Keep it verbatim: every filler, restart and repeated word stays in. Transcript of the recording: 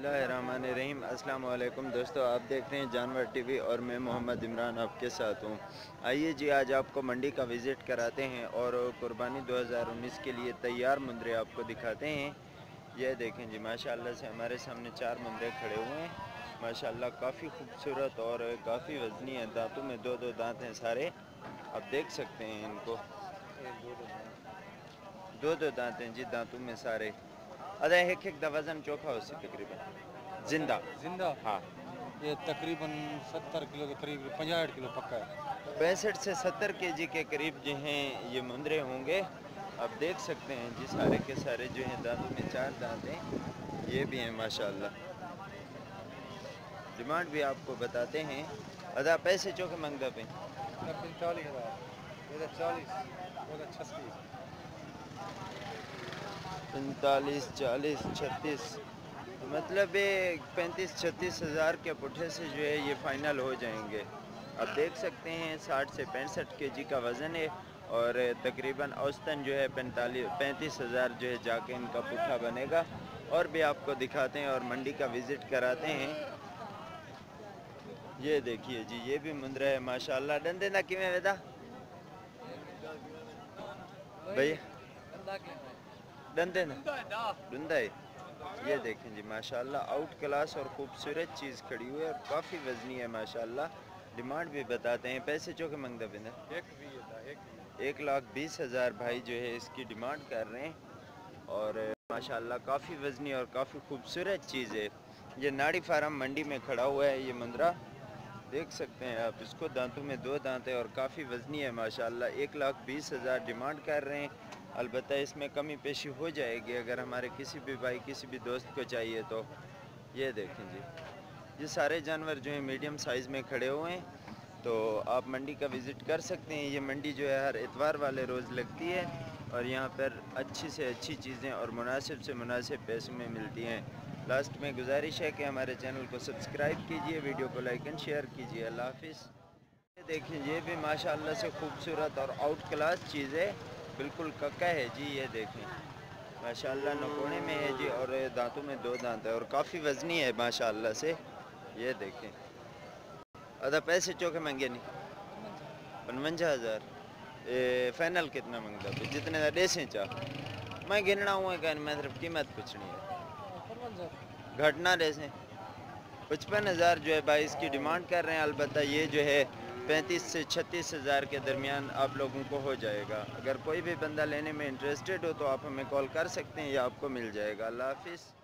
बिस्मिल्लाहिर्रहमानिर्रहीम। अस्सलाम वालेकुम दोस्तों, आप देख रहे हैं जानवर टीवी और मैं मोहम्मद इमरान आपके साथ हूं। आइए जी, आज आपको मंडी का विज़िट कराते हैं और कुर्बानी दो हज़ार उन्नीस के लिए तैयार मुंदरे आपको दिखाते हैं। यह देखें जी, माशाल्लाह से हमारे सामने चार मुंदरे खड़े हुए हैं। माशाल्लाह काफ़ी खूबसूरत और काफ़ी वज़नी है। दांतों में दो दो दांत हैं सारे, आप देख सकते हैं इनको। दो दो दांत हैं जी दांतों में सारे। अरे एक एक वजन चोखा हो सी तकरीबन जिंदा जिंदा हाँ, ये तकरीबन सत्तर किलो के करीब पचास किलो पक्का है। पैंसठ से सत्तर के जी के करीब जो हैं ये मुंदरे होंगे। आप देख सकते हैं जी, सारे के सारे जो हैं दांतों में चार दांत हैं, ये भी हैं माशाल्लाह। डिमांड भी आपको बताते हैं। अदा पैसे चौके मंगदा पे पैंतालीस हज़ार चालीस छत्तीस पैंतालीस चालीस छत्तीस, मतलब पैंतीस छत्तीस हज़ार के पुठे से जो है ये फ़ाइनल हो जाएंगे। आप देख सकते हैं साठ से पैंसठ के जी का वज़न है और तकरीबन औसतन जो है पैंतालीस पैंतीस हज़ार जो है जाके इनका पुट्ठा बनेगा। और भी आपको दिखाते हैं और मंडी का विज़िट कराते हैं। ये देखिए जी, ये भी मुंदरा है माशाल्लाह। डंदे ना किमें वेदा भैया, डंदे ना डंदा है। ये देखें जी माशाल्लाह, आउट क्लास और ख़ूबसूरत चीज़ खड़ी हुई है और काफ़ी वज़नी है माशाल्लाह। डिमांड भी बताते हैं। पैसे चौके मंगदा बिंदा एक लाख बीस हज़ार भाई जो है इसकी डिमांड कर रहे हैं। और माशाल्लाह काफ़ी वज़नी और काफ़ी खूबसूरत चीज़ है। ये नाड़ी फार्म मंडी में खड़ा हुआ है ये मुंदरा, देख सकते हैं आप इसको। दांतों में दो दांत है और काफ़ी वज़नी है माशाल्लाह। एक लाख बीस हज़ार डिमांड कर रहे हैं। अलबत्ता इसमें कमी पेशी हो जाएगी अगर हमारे किसी भी भाई किसी भी दोस्त को चाहिए तो। ये देखें जी, ये सारे जानवर जो हैं मीडियम साइज़ में खड़े हुए हैं, तो आप मंडी का विज़िट कर सकते हैं। ये मंडी जो है हर इतवार वाले रोज़ लगती है और यहाँ पर अच्छी से अच्छी चीज़ें और मुनासिब से मुनासिब पैसों में मिलती हैं। लास्ट में गुजारिश है कि हमारे चैनल को सब्सक्राइब कीजिए, वीडियो को लाइक एंड शेयर कीजिए। अल्लाह हाफिज़। ये देखिए, ये भी माशाल्लाह से खूबसूरत और आउट क्लास चीज़ है, बिल्कुल कक्का है जी। ये देखें माशाल्लाह, नकोड़े में है जी और दांतों में दो दांत है और काफ़ी वज़नी है माशाल्लाह से। ये देखें। अदा पैसे चौके महंगे नहीं पनवंजा हज़ार फाइनल कितना मंगता पे जितने का डेसें चाह मैं गिनना हुआ कहने मैं सिर्फ कीमत पूछनी है। घटना डेसें पचपन हज़ार जो है भाई इसकी डिमांड कर रहे हैं। अलबत्ता ये जो है पैंतीस से छत्तीस हज़ार के दरमियान आप लोगों को हो जाएगा। अगर कोई भी बंदा लेने में इंटरेस्टेड हो तो आप हमें कॉल कर सकते हैं या आपको मिल जाएगा। अल्लाह हाफिज़।